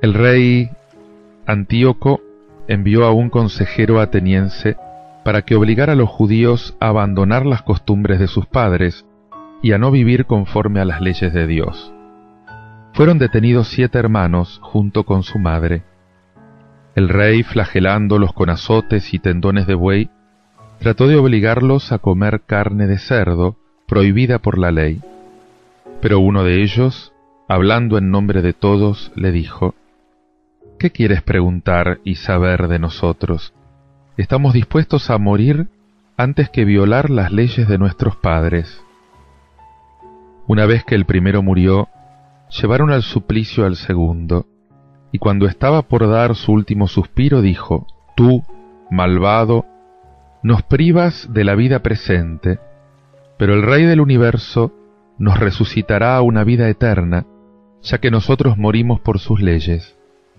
El rey Antíoco envió a un consejero ateniense para que obligara a los judíos a abandonar las costumbres de sus padres y a no vivir conforme a las leyes de Dios. Fueron detenidos 7 hermanos junto con su madre. El rey, flagelándolos con azotes y tendones de buey, trató de obligarlos a comer carne de cerdo, prohibida por la ley. Pero uno de ellos, hablando en nombre de todos, le dijo: ¿Qué quieres preguntar y saber de nosotros? Estamos dispuestos a morir antes que violar las leyes de nuestros padres. Una vez que el primero murió, llevaron al suplicio al segundo, y cuando estaba por dar su último suspiro dijo: Tú, malvado, nos privas de la vida presente, pero el Rey del universo nos resucitará a una vida eterna, ya que nosotros morimos por sus leyes.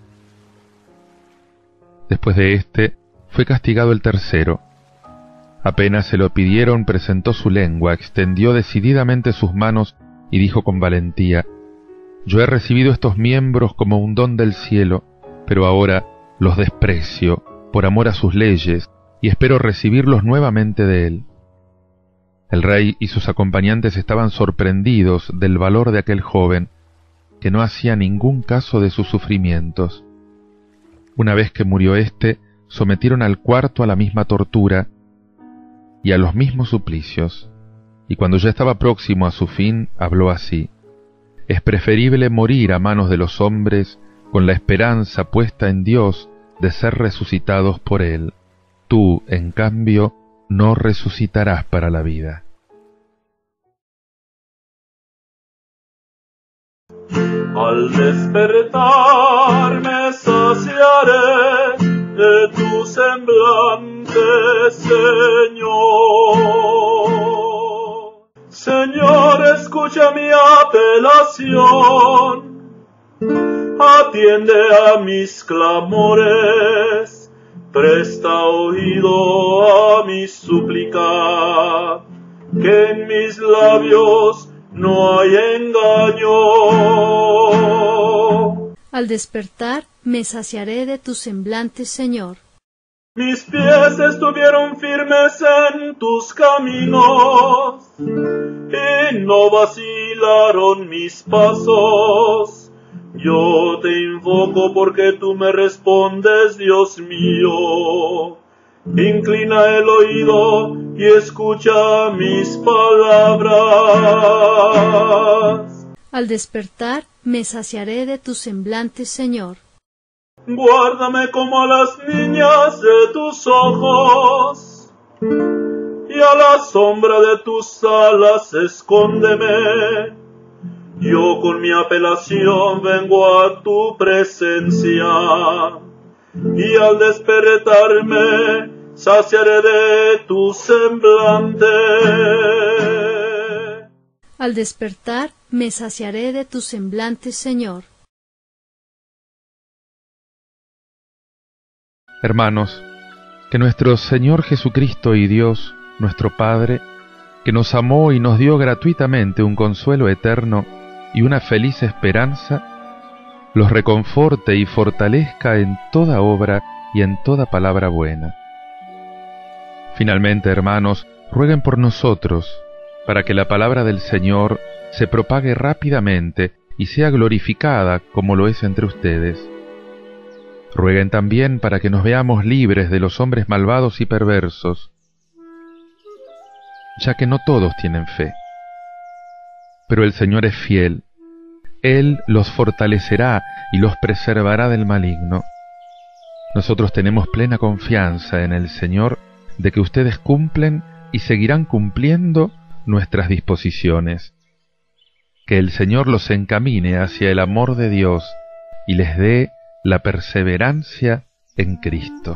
Después de éste, fue castigado el tercero. Apenas se lo pidieron, presentó su lengua, extendió decididamente sus manos y dijo con valentía: Yo he recibido estos miembros como un don del cielo, pero ahora los desprecio por amor a sus leyes y espero recibirlos nuevamente de él. El rey y sus acompañantes estaban sorprendidos del valor de aquel joven, que no hacía ningún caso de sus sufrimientos. Una vez que murió éste, sometieron al cuarto a la misma tortura y a los mismos suplicios, y cuando ya estaba próximo a su fin, habló así: Es preferible morir a manos de los hombres con la esperanza puesta en Dios de ser resucitados por Él. Tú, en cambio, no resucitarás para la vida. Al despertar me saciaré de tu semblante, Señor. Señor, escucha mi apelación, atiende a mis clamores, presta oído a mi súplica, que en mis labios no hay engaño. Al despertar me saciaré de tu semblante, Señor. Mis pies estuvieron firmes en tus caminos, y no vacilaron mis pasos. Yo te invoco porque tú me respondes, Dios mío. Inclina el oído y escucha mis palabras. Al despertar me saciaré de tu semblante, Señor. Guárdame como a las niñas de tus ojos, y a la sombra de tus alas escóndeme. Yo con mi apelación vengo a tu presencia, y al despertarme saciaré de tu semblante. Al despertar me saciaré de tu semblante, Señor. Hermanos, que nuestro Señor Jesucristo y Dios, nuestro Padre, que nos amó y nos dio gratuitamente un consuelo eterno y una feliz esperanza, los reconforte y fortalezca en toda obra y en toda palabra buena. Finalmente, hermanos, rueguen por nosotros, para que la palabra del Señor se propague rápidamente y sea glorificada como lo es entre ustedes. Rueguen también para que nos veamos libres de los hombres malvados y perversos, ya que no todos tienen fe. Pero el Señor es fiel. Él los fortalecerá y los preservará del maligno. Nosotros tenemos plena confianza en el Señor de que ustedes cumplen y seguirán cumpliendo nuestras disposiciones. Que el Señor los encamine hacia el amor de Dios y les dé la perseverancia en Cristo.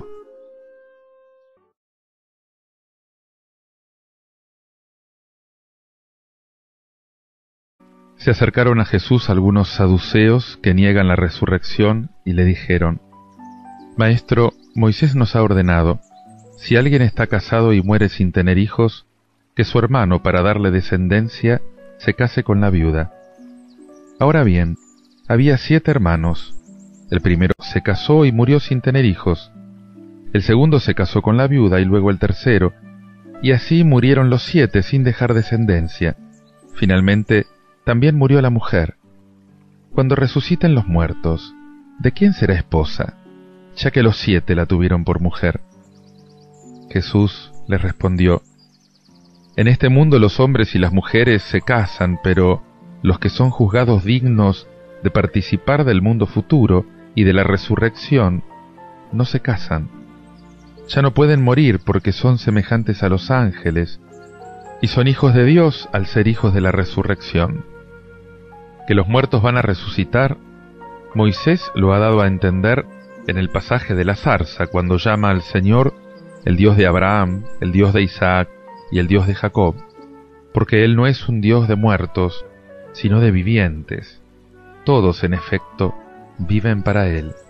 Se acercaron a Jesús algunos saduceos que niegan la resurrección y le dijeron: Maestro, Moisés nos ha ordenado, si alguien está casado y muere sin tener hijos, que su hermano, para darle descendencia, se case con la viuda. Ahora bien, había 7 hermanos. El primero se casó y murió sin tener hijos. El segundo se casó con la viuda y luego el tercero, y así murieron los 7 sin dejar descendencia. Finalmente, también murió la mujer. Cuando resuciten los muertos, ¿de quién será esposa, ya que los 7 la tuvieron por mujer? Jesús les respondió: En este mundo los hombres y las mujeres se casan, pero los que son juzgados dignos de participar del mundo futuro y de la resurrección no se casan. Ya no pueden morir porque son semejantes a los ángeles y son hijos de Dios al ser hijos de la resurrección. Que los muertos van a resucitar, Moisés lo ha dado a entender en el pasaje de la zarza, cuando llama al Señor el Dios de Abraham, el Dios de Isaac y el Dios de Jacob, porque Él no es un Dios de muertos, sino de vivientes. Todos, en efecto, viven para Él.